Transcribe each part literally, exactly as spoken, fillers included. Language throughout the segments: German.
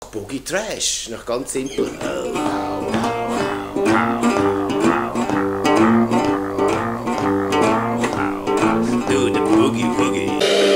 Boogie Trash, nach ganz simpel. Do the Boogie Boogie.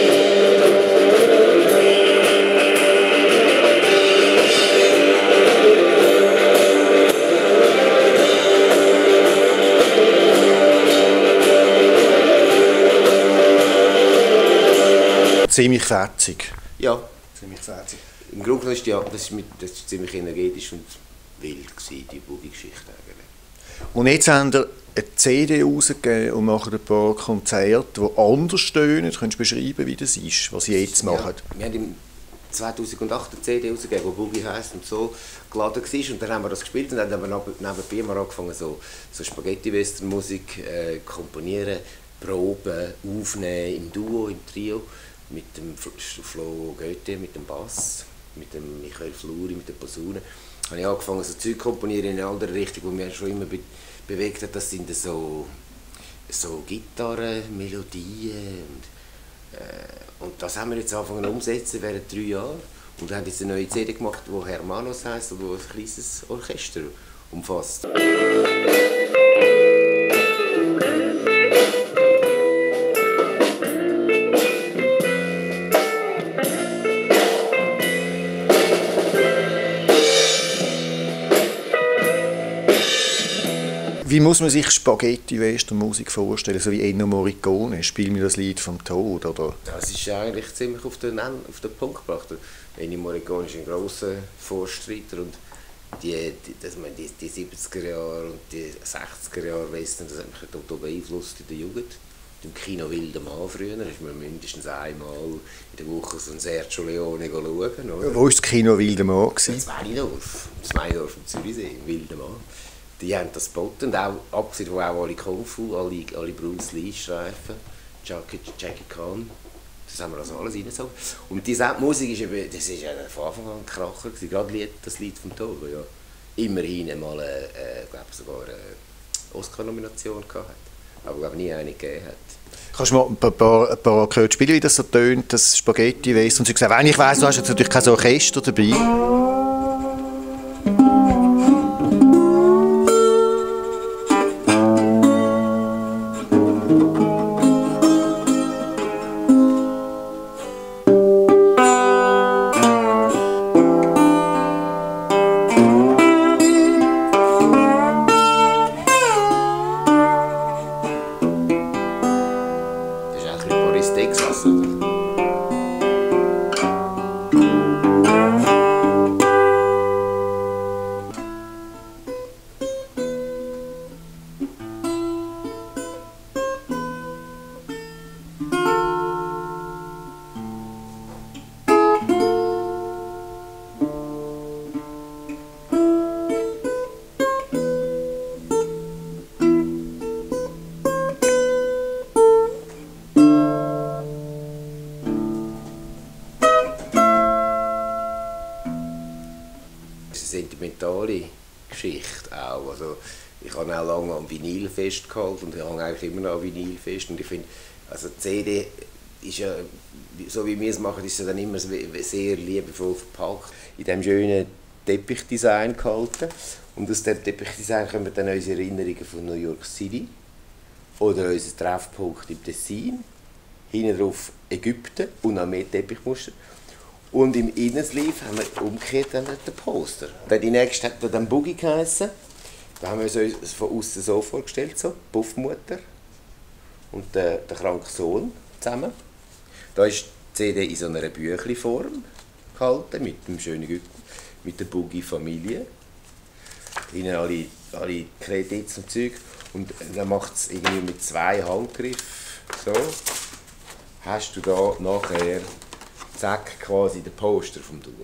Ziemlich fetzig. Ja. Ziemlich fetzig. Im Grunde war ja, das, mit, das war ziemlich energetisch und wild, gewesen, die Boogie-Geschichte eigentlich. Und jetzt haben wir eine C D rausgegeben und machen ein paar Konzerte, die anders tönen. Könntest du beschreiben, wie das ist, was sie jetzt machen? Ja, wir haben im zweitausendacht eine C D rausgegeben, die Boogie heisst und so geladen war. Und dann haben wir das gespielt und dann haben wir nebenbei mal angefangen, so, so Spaghetti-Western-Musik äh, komponieren, proben, aufnehmen, im Duo, im Trio. Mit dem Flo Goethe, mit dem Bass, mit dem Michael Fluri, mit der Posaune. Habe ich angefangen, so Zeug zu komponieren in eine andere Richtung, die mich schon immer be bewegt hat. Das sind so, so Gitarren, Melodien. Und, äh, und das haben wir jetzt angefangen umzusetzen während drei Jahren. Und wir haben jetzt eine neue C D gemacht, die Hermanos heisst und die ein kleines Orchester umfasst. Wie muss man sich Spaghetti-Western-Musik vorstellen, so wie Ennio Morricone? Spiel mir das Lied vom Tod, oder? Das ist eigentlich ziemlich auf den, auf den Punkt gebracht. Ennio Morricone ist ein grosser Vorstreiter und die, die, das, meine, die, die siebziger Jahre und die sechziger Jahre Western, das hat mich total beeinflusst in der Jugend. Im Kino Wilder Mann früher ist man mindestens einmal in der Woche so ein Sergio Leone schauen. Oder? Wo war das Kino Wilder Mann? Das Weinidorf, das Weinidorf im Zürichsee, Wilder Mann. Die haben das geboten, und auch, abgesehen von auch alle Kung Fu, alle, alle Bruce Lee-Streifen, Jackie, Jackie Chan, das haben wir also alles reingezogen. Und die Musik ist eben, das ist ja von Anfang an ein Kracher gewesen, gerade Lied, das Lied vom Tod, das ja immerhin mal eine, äh, glaub sogar eine Oscar-Nomination hatte, aber glaub, nie eine gegeben hat. Kannst du mal ein paar, ein paar gehört spielen, wie das so tönt, das Spaghetti-Western? Und sie gesagt, wenn ich weiss, du hast jetzt natürlich kein Orchester dabei. Sentimentale Geschichte auch. Also, ich habe auch lange am Vinyl festgehalten und ich habe eigentlich immer noch an Vinyl fest. Und ich finde, also die C D ist ja, so wie wir es machen, ist sie dann immer sehr liebevoll verpackt, in diesem schönen Teppichdesign gehalten. Und aus diesem Teppichdesign kommen dann unsere Erinnerungen von New York City oder unser Treffpunkt im Tessin, hinten drauf Ägypten und noch mehr Teppichmuster. Und im Innensleeve haben wir umgekehrt dann den Poster. Dann die nächste hat dann Boogie geheissen. Da haben wir uns von außen so vorgestellt, so Puffmutter und der, der kranke Sohn zusammen. Da ist die C D in so einer Büchleform gehalten, mit dem schönen Ägypten, mit der Boogie-Familie. Hinten alle, alle Kredits und Zeug. Und dann macht es irgendwie mit zwei Handgriffen so. Hast du da nachher zack, quasi den Poster vom Duo.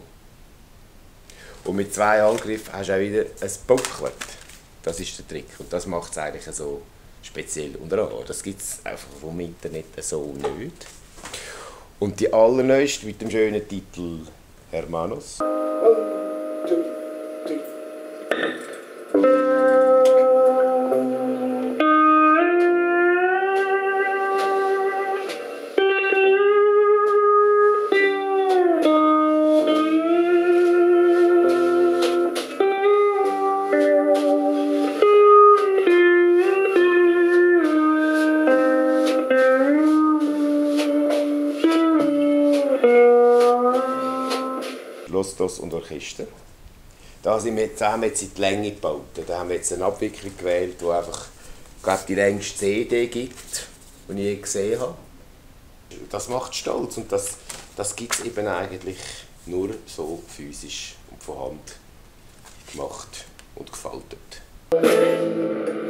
Und mit zwei Handgriffen hast du auch wieder ein Booklet. Das ist der Trick. Und das macht es eigentlich so speziell und rar. Das gibt es einfach vom Internet so nicht. Und die allerneueste mit dem schönen Titel Hermanos. One, two, three. Lostos und Orchester. Da sind wir, da haben wir jetzt in die Länge gebaut. Da haben wir jetzt eine Abwicklung gewählt, die einfach gerade die längste C D gibt, die ich je gesehen habe. Das macht stolz und das, das gibt es eben eigentlich nur so physisch und von Hand gemacht und gefaltet.